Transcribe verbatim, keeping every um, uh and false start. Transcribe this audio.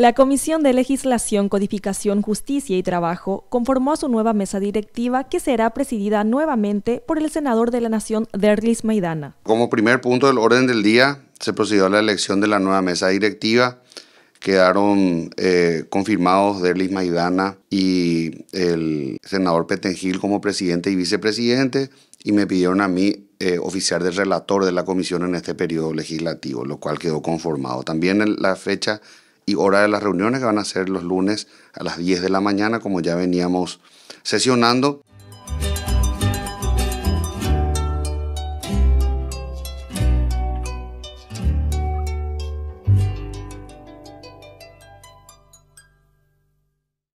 La Comisión de Legislación, Codificación, Justicia y Trabajo conformó su nueva mesa directiva que será presidida nuevamente por el senador de la Nación, Derlis Maidana. Como primer punto del orden del día, se procedió a la elección de la nueva mesa directiva. Quedaron eh, confirmados Derlis Maidana y el senador Petengil como presidente y vicepresidente, y me pidieron a mí eh, oficiar de relator de la comisión en este periodo legislativo, lo cual quedó conformado. También en la fecha y hora de las reuniones, que van a ser los lunes a las diez de la mañana, como ya veníamos sesionando.